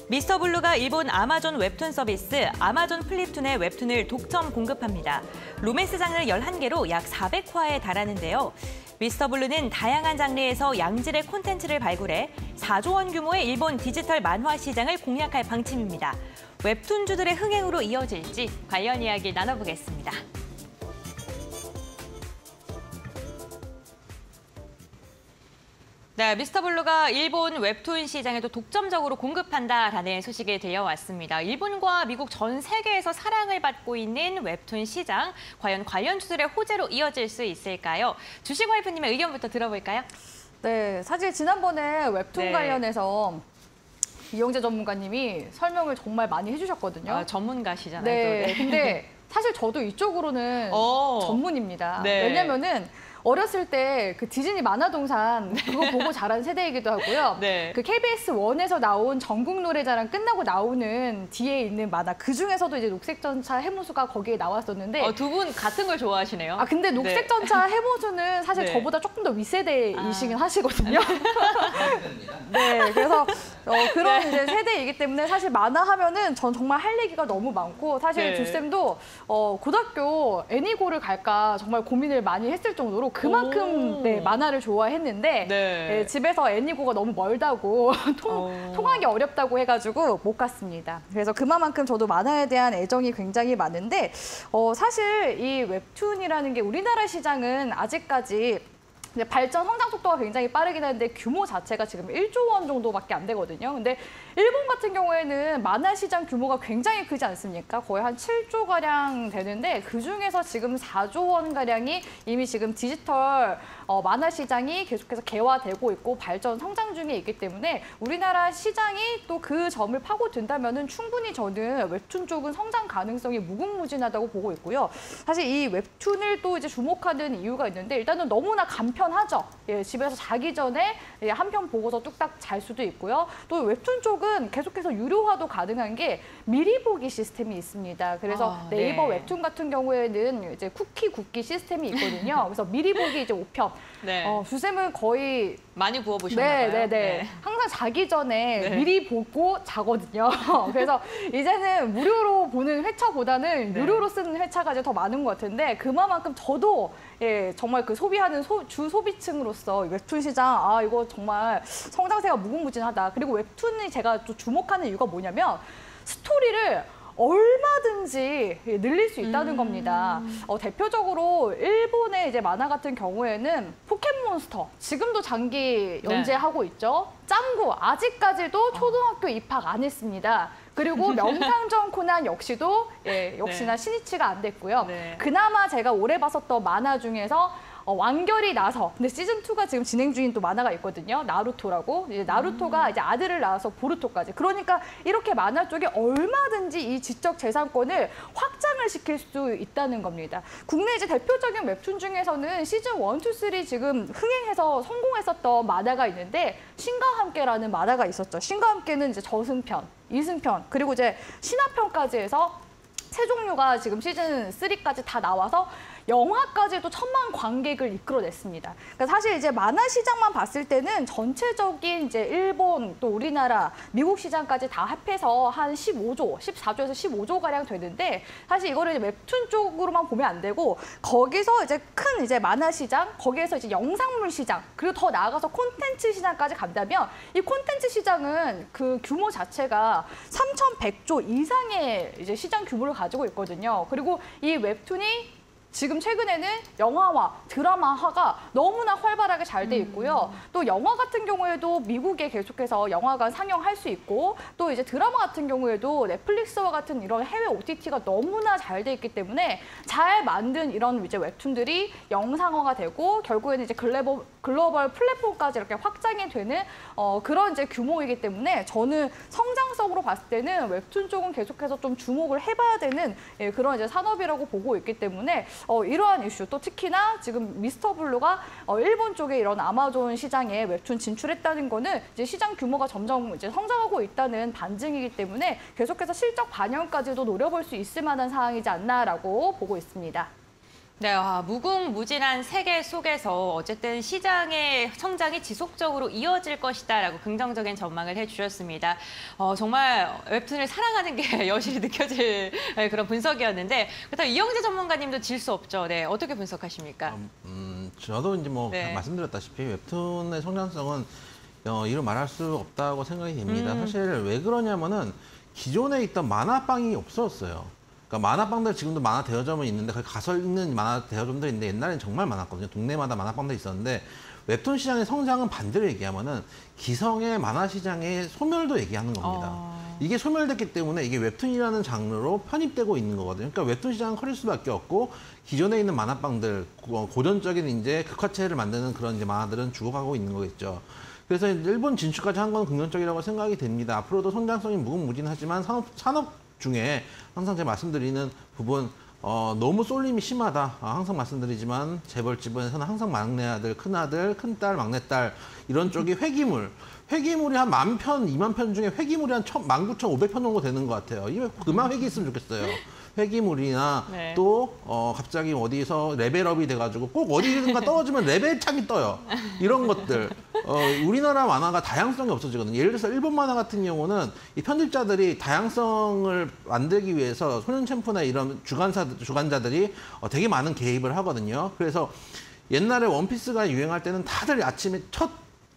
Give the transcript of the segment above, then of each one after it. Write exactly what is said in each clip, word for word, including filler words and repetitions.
미스터블루가 일본 아마존 웹툰 서비스 아마존 플립툰의 웹툰을 독점 공급합니다. 로맨스 장르 열한 개로 약 사백 화에 달하는데요. 미스터블루는 다양한 장르에서 양질의 콘텐츠를 발굴해 사조 원 규모의 일본 디지털 만화 시장을 공략할 방침입니다. 웹툰주들의 흥행으로 이어질지 관련 이야기 나눠보겠습니다. 네, 미스터블루가 일본 웹툰 시장에도 독점적으로 공급한다라는 소식이 들려왔습니다. 일본과 미국 전 세계에서 사랑을 받고 있는 웹툰 시장, 과연 관련주들의 호재로 이어질 수 있을까요? 주식 와이프님의 의견부터 들어볼까요? 네, 사실 지난번에 웹툰 네. 관련해서 이영재 전문가님이 설명을 정말 많이 해주셨거든요. 아, 전문가시잖아요. 네, 또, 네. 근데 사실 저도 이쪽으로는 오. 전문입니다. 전문입니다. 네. 왜냐면은 어렸을 때 그 디즈니 만화동산 그거 보고 자란 세대이기도 하고요. 네. 그 케이비에스 원에서 나온 전국 노래자랑 끝나고 나오는 뒤에 있는 만화, 그 중에서도 이제 녹색전차 해무수가 거기에 나왔었는데 어, 두 분 같은 걸 좋아하시네요. 아 근데 녹색전차 네. 해무수는 사실 네. 저보다 조금 더 윗세대이시긴 아. 하시거든요. 네, 그래서 어, 그런 네. 이제 세대이기 때문에 사실 만화 하면은 전 정말 할 얘기가 너무 많고 사실 네. 주쌤도 어, 고등학교 애니고를 갈까 정말 고민을 많이 했을 정도로 그만큼 네, 만화를 좋아했는데 네. 네, 집에서 애니고가 너무 멀다고 통, 오. 통하기 어렵다고 해가지고 못 갔습니다. 그래서 그만큼 저도 만화에 대한 애정이 굉장히 많은데 어, 사실 이 웹툰이라는 게 우리나라 시장은 아직까지 이제 발전 성장 속도가 굉장히 빠르긴 한데 규모 자체가 지금 일조 원 정도밖에 안 되거든요. 근데 일본 같은 경우에는 만화 시장 규모가 굉장히 크지 않습니까? 거의 한 칠조 가량 되는데 그중에서 지금 사조 원 가량이 이미 지금 디지털 어, 만화 시장이 계속해서 개화되고 있고 발전 성장 중에 있기 때문에 우리나라 시장이 또 그 점을 파고든다면은 충분히 저는 웹툰 쪽은 성장 가능성이 무궁무진하다고 보고 있고요. 사실 이 웹툰을 또 이제 주목하는 이유가 있는데 일단은 너무나 간편하죠. 예, 집에서 자기 전에 예, 한 편 보고서 뚝딱 잘 수도 있고요. 또 웹툰 쪽은 계속해서 유료화도 가능한 게 미리 보기 시스템이 있습니다. 그래서 아, 네이버 네. 웹툰 같은 경우에는 이제 쿠키 굽기 시스템이 있거든요. 그래서 미리 보기 이제 오 편. 네. 어, 주쌤은 거의 많이 부어보셨나 네, 봐요. 네, 네. 항상 자기 전에 네. 미리 보고 자거든요. 그래서 이제는 무료로 보는 회차보다는 네. 유료로 쓰는 회차가 이제 더 많은 것 같은데 그만큼 저도 예, 정말 그 소비하는 소, 주 소비층으로서 웹툰 시장 아 이거 정말 성장세가 무궁무진하다. 그리고 웹툰이 제가 또 주목하는 이유가 뭐냐면 스토리를 얼마든지 늘릴 수 있다는 음. 겁니다. 어, 대표적으로 일본의 이제 만화 같은 경우에는 포켓몬스터 지금도 장기 연재하고 네. 있죠. 짱구 아직까지도 초등학교 어. 입학 안 했습니다. 그리고 명탐정 코난 역시도 예, 역시나 네. 신이치가 안 됐고요. 네. 그나마 제가 올해 봤었던 만화 중에서 어, 완결이 나서 근데 시즌 투가 지금 진행 중인 또 만화가 있거든요. 나루토라고. 이제 나루토가 음. 이제 아들을 낳아서 보루토까지. 그러니까 이렇게 만화 쪽에 얼마든지 이 지적 재산권을 확장을 시킬 수 있다는 겁니다. 국내 이제 대표적인 웹툰 중에서는 시즌 원, 투, 쓰리 지금 흥행해서 성공했었던 만화가 있는데 신과 함께라는 만화가 있었죠. 신과 함께는 이제 저승편, 이승편, 그리고 이제 신화편까지 해서 세 종류가 지금 시즌 쓰리까지 다 나와서 영화까지도 천만 관객을 이끌어냈습니다. 그러니까 사실 이제 만화 시장만 봤을 때는 전체적인 이제 일본 또 우리나라 미국 시장까지 다 합해서 한 십오조, 십사조에서 십오조 가량 되는데 사실 이거를 이제 웹툰 쪽으로만 보면 안 되고 거기서 이제 큰 이제 만화 시장, 거기에서 이제 영상물 시장, 그리고 더 나아가서 콘텐츠 시장까지 간다면 이 콘텐츠 시장은 그 규모 자체가 삼천백조 이상의 이제 시장 규모를 가지고 있거든요. 그리고 이 웹툰이 지금 최근에는 영화화, 드라마화가 너무나 활발하게 잘 돼 있고요. 음. 또 영화 같은 경우에도 미국에 계속해서 영화관 상영할 수 있고 또 이제 드라마 같은 경우에도 넷플릭스와 같은 이런 해외 오티티가 너무나 잘 돼 있기 때문에 잘 만든 이런 이제 웹툰들이 영상화가 되고 결국에는 이제 글로벌, 글로벌 플랫폼까지 이렇게 확장이 되는 어, 그런 이제 규모이기 때문에 저는 성장성으로 봤을 때는 웹툰 쪽은 계속해서 좀 주목을 해봐야 되는 예, 그런 이제 산업이라고 보고 있기 때문에 어, 이러한 이슈 또 특히나 지금 미스터블루가 어, 일본 쪽에 이런 아마존 시장에 웹툰 진출했다는 거는 이제 시장 규모가 점점 이제 성장하고 있다는 반증이기 때문에 계속해서 실적 반영까지도 노려볼 수 있을 만한 사항이지 않나라고 보고 있습니다. 네, 아, 무궁무진한 세계 속에서 어쨌든 시장의 성장이 지속적으로 이어질 것이다라고 긍정적인 전망을 해주셨습니다. 어, 정말 웹툰을 사랑하는 게 여실히 느껴질 그런 분석이었는데, 그렇다면 이영재 전문가님도 질 수 없죠. 네, 어떻게 분석하십니까? 음, 저도 이제 뭐 네. 말씀드렸다시피 웹툰의 성장성은 어, 이루 말할 수 없다고 생각이 됩니다. 음. 사실 왜 그러냐면은 기존에 있던 만화방이 없어졌어요. 그러니까 만화방들 지금도 만화 대여점은 있는데 거기 가서 있는 만화 대여점들이 있는데 옛날엔 정말 많았거든요. 동네마다 만화방들이 있었는데 웹툰 시장의 성장은 반대로 얘기하면은 기성의 만화 시장의 소멸도 얘기하는 겁니다. 어... 이게 소멸됐기 때문에 이게 웹툰이라는 장르로 편입되고 있는 거거든요. 그러니까 웹툰 시장은 커질 수밖에 없고 기존에 있는 만화방들, 고전적인 이제 극화체를 만드는 그런 이제 만화들은 죽어가고 있는 거겠죠. 그래서 일본 진출까지 한 건 긍정적이라고 생각이 됩니다. 앞으로도 성장성이 무궁무진하지만 산업, 산업 중에 항상 제가 말씀드리는 부분 어, 너무 쏠림이 심하다. 아, 항상 말씀드리지만 재벌집에서는 항상 막내 아들, 큰 아들, 큰 딸, 막내 딸 이런 쪽이 회기물. 회기물이 한 만 편, 이만 편 중에 회기물이 한 만 구천오백 편 정도 되는 것 같아요. 이게 그만 회기 있으면 좋겠어요. 회기물이나 네. 또 어, 갑자기 어디서 레벨업이 돼가지고 꼭 어디든가 떨어지면 레벨 창이 떠요. 이런 것들. 어, 우리나라 만화가 다양성이 없어지거든요. 예를 들어서 일본 만화 같은 경우는 이 편집자들이 다양성을 만들기 위해서 소년 챔프나 이런 주간사, 주간자들이 어, 되게 많은 개입을 하거든요. 그래서 옛날에 원피스가 유행할 때는 다들 아침에 첫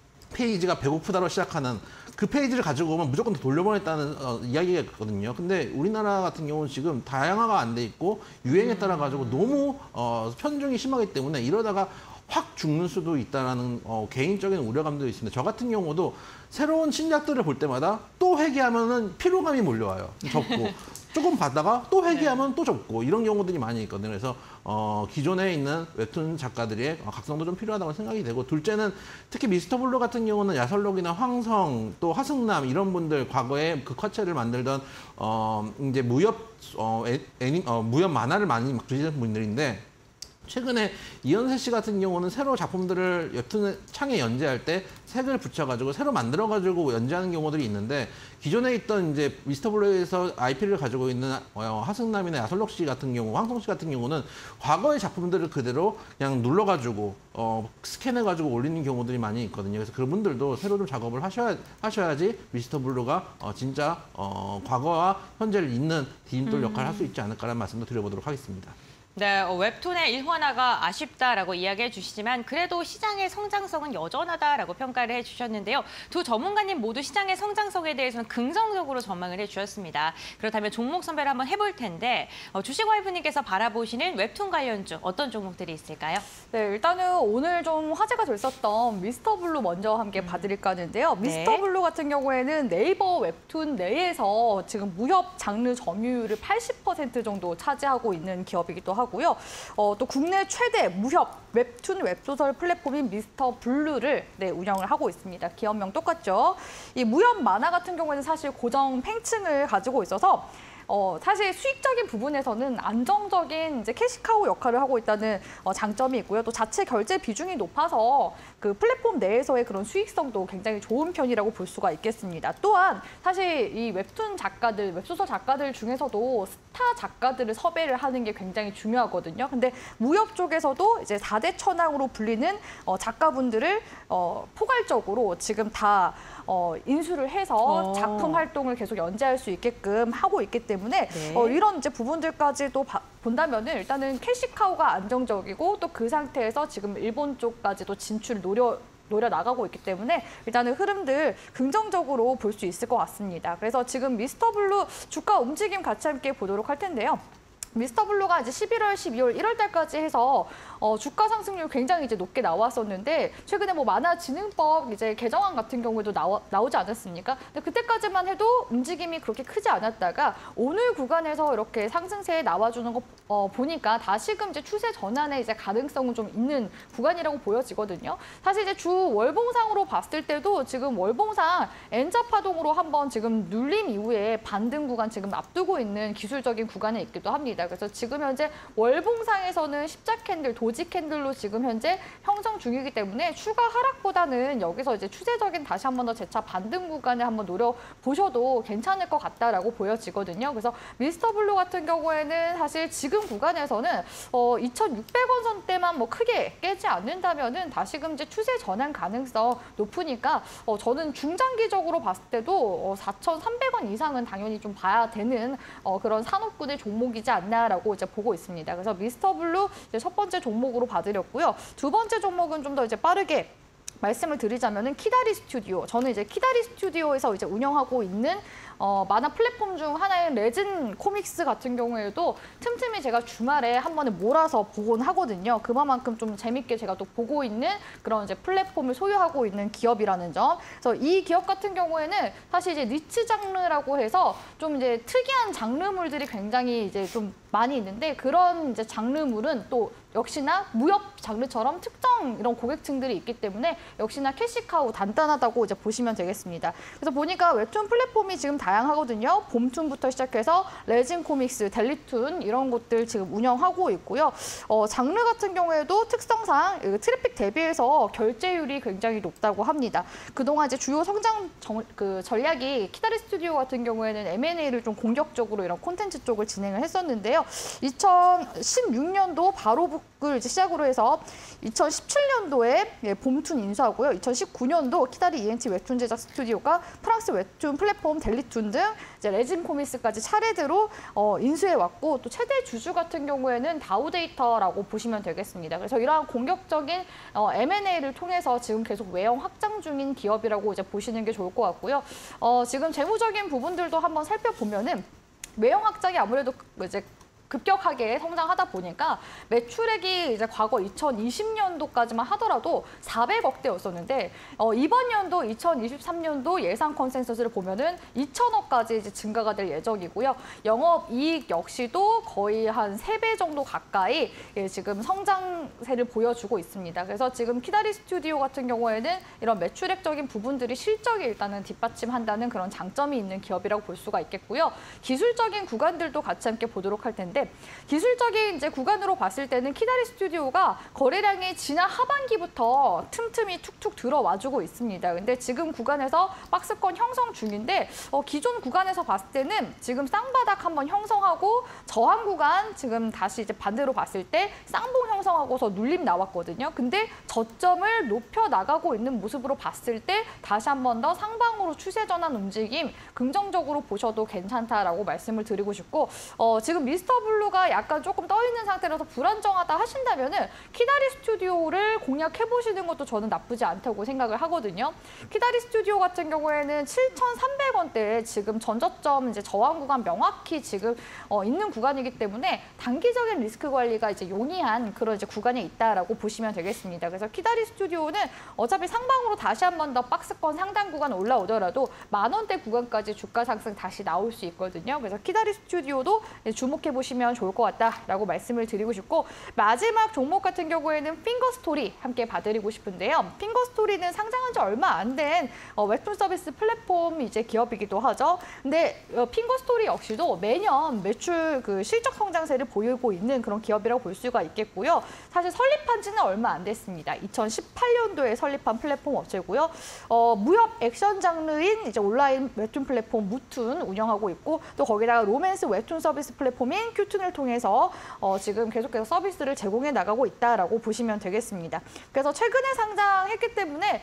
페이지가 배고프다로 시작하는 그 페이지를 가지고 오면 무조건 다 돌려보냈다는 어, 이야기가 있거든요. 근데 우리나라 같은 경우는 지금 다양화가 안 돼 있고 유행에 따라 가지고 너무 어, 편중이 심하기 때문에 이러다가 확 죽는 수도 있다는 어, 개인적인 우려감도 있습니다. 저 같은 경우도 새로운 신작들을 볼 때마다 또 회귀하면은 피로감이 몰려와요. 접고 조금 받다가 또 회귀하면 네. 또 접고 이런 경우들이 많이 있거든요. 그래서 어, 기존에 있는 웹툰 작가들의 각성도 좀 필요하다고 생각이 되고, 둘째는 특히 미스터 블루 같은 경우는 야설록이나 황성 또 하승남 이런 분들 과거에 극화체를 만들던 어, 이제 무협 어, 애, 애니, 어, 무협 만화를 많이 그리시는 분들인데, 최근에 이현세 씨 같은 경우는 새로 작품들을 웹툰 창에 연재할 때 색을 붙여가지고 새로 만들어가지고 연재하는 경우들이 있는데, 기존에 있던 이제 미스터 블루에서 아이피를 가지고 있는 어, 하승남이나 야설록 씨 같은 경우, 황성 씨 같은 경우는 과거의 작품들을 그대로 그냥 눌러가지고 어, 스캔해가지고 올리는 경우들이 많이 있거든요. 그래서 그분들도 새로 좀 작업을 하셔야, 하셔야지 미스터 블루가 어, 진짜 어, 과거와 현재를 잇는 디딤돌 역할을 할 수 있지 않을까라는 말씀도 드려보도록 하겠습니다. 네, 어, 웹툰의 일원화가 아쉽다라고 이야기해 주시지만 그래도 시장의 성장성은 여전하다라고 평가를 해주셨는데요. 두 전문가님 모두 시장의 성장성에 대해서는 긍정적으로 전망을 해주셨습니다. 그렇다면 종목 선별을 한번 해볼 텐데 어, 주식와이프님께서 바라보시는 웹툰 관련주 어떤 종목들이 있을까요? 네, 일단은 오늘 좀 화제가 됐었던 미스터 블루 먼저 함께 봐드릴까 하는데요. 미스터 네. 블루 같은 경우에는 네이버 웹툰 내에서 지금 무협 장르 점유율을 팔십 퍼센트 정도 차지하고 있는 기업이기도 하고, 고요. 어, 또 국내 최대 무협 웹툰 웹소설 플랫폼인 미스터 블루를 네, 운영을 하고 있습니다. 기업명 똑같죠. 이 무협 만화 같은 경우에는 사실 고정 팽층을 가지고 있어서 어, 사실 수익적인 부분에서는 안정적인 이제 캐시카우 역할을 하고 있다는 어, 장점이 있고요. 또 자체 결제 비중이 높아서 그 플랫폼 내에서의 그런 수익성도 굉장히 좋은 편이라고 볼 수가 있겠습니다. 또한 사실 이 웹툰 작가들, 웹소설 작가들 중에서도 스타 작가들을 섭외를 하는 게 굉장히 중요하거든요. 근데 무협 쪽에서도 이제 사 대 천왕으로 불리는 어, 작가분들을 어, 포괄적으로 지금 다 어, 인수를 해서 어. 작품 활동을 계속 연재할 수 있게끔 하고 있기 때문에 네. 어, 이런 이제 부분들까지도 바, 본다면은 일단은 캐시카우가 안정적이고 또 그 상태에서 지금 일본 쪽까지도 진출을 노려 노려 나가고 있기 때문에 일단은 흐름들 긍정적으로 볼 수 있을 것 같습니다. 그래서 지금 미스터 블루 주가 움직임 같이 함께 보도록 할 텐데요. 미스터 블루가 이제 십일월, 십이월, 일월 달까지 해서 어, 주가 상승률 굉장히 이제 높게 나왔었는데, 최근에 뭐 만화진흥법 이제 개정안 같은 경우에도 나와, 나오지 않았습니까? 근데 그때까지만 해도 움직임이 그렇게 크지 않았다가 오늘 구간에서 이렇게 상승세에 나와주는 거 어, 보니까 다시금 이제 추세 전환의 이제 가능성은 좀 있는 구간이라고 보여지거든요. 사실 이제 주 월봉상으로 봤을 때도 지금 월봉상 엔자 파동으로 한번 지금 눌림 이후에 반등 구간 지금 앞두고 있는 기술적인 구간에 있기도 합니다. 있습니다. 그래서 지금 현재 월봉상에서는 십자 캔들, 도지 캔들로 지금 현재 형성 중이기 때문에 추가 하락보다는 여기서 이제 추세적인 다시 한 번 더 재차 반등 구간에 한번 노려보셔도 괜찮을 것 같다라고 보여지거든요. 그래서 미스터 블루 같은 경우에는 사실 지금 구간에서는 어, 이천육백 원 선대만 뭐 크게 깨지 않는다면은 다시금 이제 추세 전환 가능성 높으니까 어, 저는 중장기적으로 봤을 때도 어, 사천삼백 원 이상은 당연히 좀 봐야 되는 어, 그런 산업군의 종목이지 않나라고 이제 보고 있습니다. 그래서 미스터 블루 이제 첫 번째 종목으로 봐드렸고요. 두 번째 종목은 좀 더 이제 빠르게 말씀을 드리자면은 키다리 스튜디오. 저는 이제 키다리 스튜디오에서 이제 운영하고 있는 어, 만화 플랫폼 중 하나인 레진 코믹스 같은 경우에도 틈틈이 제가 주말에 한 번에 몰아서 보곤 하거든요. 그만큼 좀 재밌게 제가 또 보고 있는 그런 이제 플랫폼을 소유하고 있는 기업이라는 점. 그래서 이 기업 같은 경우에는 사실 이제 니치 장르라고 해서 좀 이제 특이한 장르물들이 굉장히 이제 좀 많이 있는데 그런 이제 장르물은 또 역시나 무협 장르처럼 특정 이런 고객층들이 있기 때문에 역시나 캐시카우 단단하다고 이제 보시면 되겠습니다. 그래서 보니까 웹툰 플랫폼이 지금 다양하거든요. 봄툰부터 시작해서 레진 코믹스, 델리툰 이런 것들 지금 운영하고 있고요. 어, 장르 같은 경우에도 특성상 트래픽 대비해서 결제율이 굉장히 높다고 합니다. 그동안 이제 주요 성장 정, 그 전략이 키다리 스튜디오 같은 경우에는 엠 앤 에이를 좀 공격적으로 이런 콘텐츠 쪽을 진행을 했었는데요. 이천십육 년도 바로북을 이제 시작으로 해서 이천십칠 년도에 예, 봄툰 인수하고요. 이천십구 년도 키다리 이엔티 웹툰 제작 스튜디오가 프랑스 웹툰 플랫폼 델리툰 등 이제 레진 코믹스까지 차례대로 어, 인수해왔고 또 최대 주주 같은 경우에는 다우데이터라고 보시면 되겠습니다. 그래서 이러한 공격적인 어, 엠 앤 에이를 통해서 지금 계속 외형 확장 중인 기업이라고 이제 보시는 게 좋을 것 같고요. 어, 지금 재무적인 부분들도 한번 살펴보면은 외형 확장이 아무래도 이제 급격하게 성장하다 보니까 매출액이 이제 과거 이천이십 년도까지만 하더라도 사백억 대였었는데 어, 이번 연도 이천이십삼 년도 예상 컨센서스를 보면은 이천억까지 이제 증가가 될 예정이고요. 영업이익 역시도 거의 한 세 배 정도 가까이 예, 지금 성장세를 보여주고 있습니다. 그래서 지금 키다리 스튜디오 같은 경우에는 이런 매출액적인 부분들이 실적에 일단은 뒷받침한다는 그런 장점이 있는 기업이라고 볼 수가 있겠고요. 기술적인 구간들도 같이 함께 보도록 할 텐데 기술적인 이제 구간으로 봤을 때는 키다리 스튜디오가 거래량이 지난 하반기부터 틈틈이 툭툭 들어와주고 있습니다. 근데 지금 구간에서 박스권 형성 중인데 어, 기존 구간에서 봤을 때는 지금 쌍바닥 한번 형성하고 저항 구간 지금 다시 이제 반대로 봤을 때 쌍봉 형성하고서 눌림 나왔거든요. 근데 저점을 높여 나가고 있는 모습으로 봤을 때 다시 한번 더 상방으로 추세 전환 움직임 긍정적으로 보셔도 괜찮다라고 말씀을 드리고 싶고 어, 지금 미스터 블루가 약간 조금 떠있는 상태라서 불안정하다 하신다면은 키다리 스튜디오를 공략해보시는 것도 저는 나쁘지 않다고 생각을 하거든요. 키다리 스튜디오 같은 경우에는 칠천삼백 원대에 지금 전저점 이제 저항 구간 명확히 지금 어, 있는 구간이기 때문에 단기적인 리스크 관리가 이제 용이한 그런 이제 구간에 있다라고 보시면 되겠습니다. 그래서 키다리 스튜디오는 어차피 상방으로 다시 한 번 더 박스권 상단 구간 올라오더라도 만 원대 구간까지 주가 상승 다시 나올 수 있거든요. 그래서 키다리 스튜디오도 주목해 보시면 좋을 것 같다라고 말씀을 드리고 싶고 마지막 종목 같은 경우에는 핑거스토리 함께 봐드리고 싶은데요. 핑거스토리는 상장한 지 얼마 안 된 어, 웹툰 서비스 플랫폼 이제 기업이기도 하죠. 근데 어, 핑거스토리 역시도 매년 매출 그 실적 성장세를 보이고 있는 그런 기업이라고 볼 수가 있겠고요. 사실 설립한 지는 얼마 안 됐습니다. 이천십팔 년도에 설립한 플랫폼 업체고요. 어, 무협 액션 장르인 이제 온라인 웹툰 플랫폼 무툰 운영하고 있고 또 거기다가 로맨스 웹툰 서비스 플랫폼인 큐툰을 통해서 어, 지금 계속해서 서비스를 제공해 나가고 있다라고 보시면 되겠습니다. 그래서 최근에 상장했기 때문에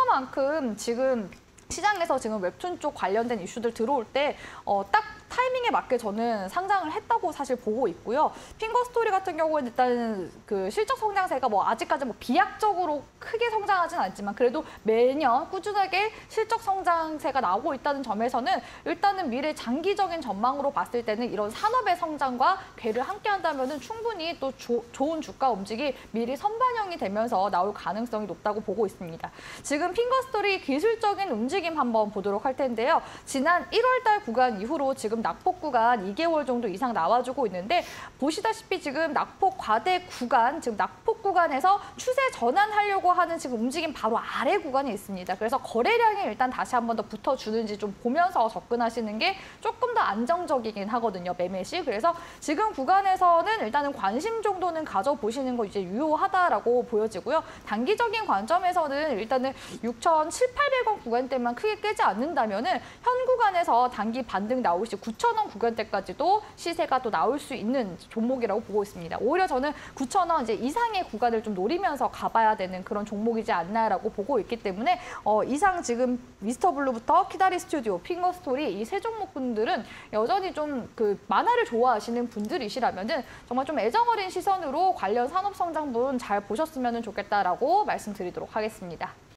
그만큼 지금 시장에서 지금 웹툰 쪽 관련된 이슈들 들어올 때 어, 딱 타이밍에 맞게 저는 상장을 했다고 사실 보고 있고요. 핑거스토리 같은 경우는 일단 그 실적 성장세가 뭐 아직까지 뭐 비약적으로 크게 성장하진 않지만 그래도 매년 꾸준하게 실적 성장세가 나오고 있다는 점에서는 일단은 미래 장기적인 전망으로 봤을 때는 이런 산업의 성장과 궤를 함께 한다면은 충분히 또 조, 좋은 주가 움직이 미리 선반영이 되면서 나올 가능성이 높다고 보고 있습니다. 지금 핑거스토리 기술적인 움직임 한번 보도록 할 텐데요. 지난 일월 달 구간 이후로 지금 지금 낙폭 구간 이 개월 정도 이상 나와주고 있는데 보시다시피 지금 낙폭 과대 구간, 지금 낙폭 구간에서 추세 전환하려고 하는 지금 움직임 바로 아래 구간이 있습니다. 그래서 거래량이 일단 다시 한 번 더 붙어주는지 좀 보면서 접근하시는 게 조금 더 안정적이긴 하거든요, 매매 시. 그래서 지금 구간에서는 일단은 관심 정도는 가져보시는 거 이제 유효하다라고 보여지고요. 단기적인 관점에서는 일단은 육천칠백팔백 원 구간대만 크게 깨지 않는다면은 현 구간에서 단기 반등 나올 시 구천 원 구간대까지도 시세가 또 나올 수 있는 종목이라고 보고 있습니다. 오히려 저는 구천 원 이제 이상의 구간을 좀 노리면서 가봐야 되는 그런 종목이지 않나라고 보고 있기 때문에 어, 이상 지금 미스터블루부터 키다리 스튜디오, 핑거스토리 이 세 종목분들은 여전히 좀 그 만화를 좋아하시는 분들이시라면은 정말 좀 애정어린 시선으로 관련 산업성장분 잘 보셨으면 좋겠다라고 말씀드리도록 하겠습니다.